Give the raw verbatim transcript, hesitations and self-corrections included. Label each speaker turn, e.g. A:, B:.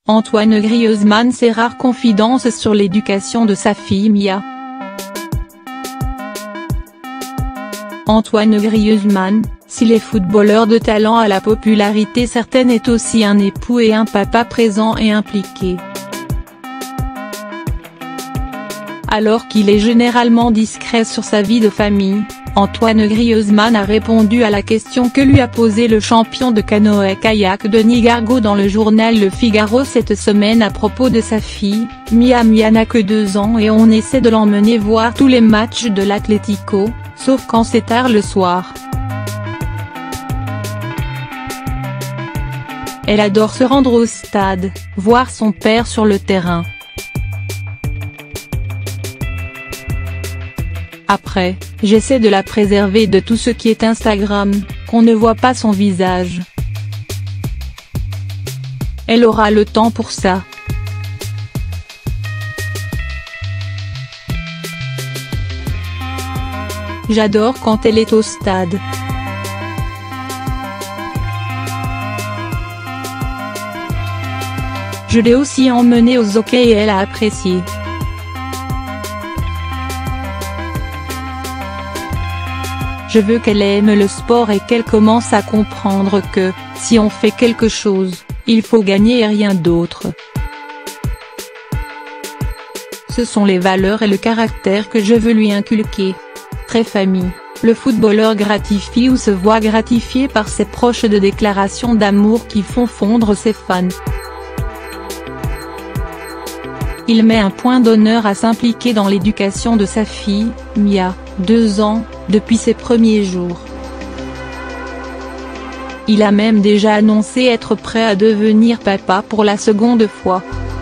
A: Antoine Griezmann ses rares confidences sur l'éducation de sa fille Mia. Antoine Griezmann, s'il est footballeur de talent à la popularité certaine, est aussi un époux et un papa présent et impliqué. Alors qu'il est généralement discret sur sa vie de famille, Antoine Griezmann a répondu à la question que lui a posée le champion de canoë-kayak Denis Gargaud dans le journal Le Figaro cette semaine à propos de sa fille. Mia Mia n'a que deux ans et on essaie de l'emmener voir tous les matchs de l'Atlético, sauf quand c'est tard le soir. Elle adore se rendre au stade, voir son père sur le terrain. Après, j'essaie de la préserver de tout ce qui est Instagram, qu'on ne voit pas son visage. Elle aura le temps pour ça. J'adore quand elle est au stade. Je l'ai aussi emmenée aux hockey et elle a apprécié. Je veux qu'elle aime le sport et qu'elle commence à comprendre que, si on fait quelque chose, il faut gagner et rien d'autre. Ce sont les valeurs et le caractère que je veux lui inculquer. Très famille, le footballeur gratifie ou se voit gratifié par ses proches de déclarations d'amour qui font fondre ses fans. Il met un point d'honneur à s'impliquer dans l'éducation de sa fille, Mia, deux ans, depuis ses premiers jours. Il a même déjà annoncé être prêt à devenir papa pour la seconde fois.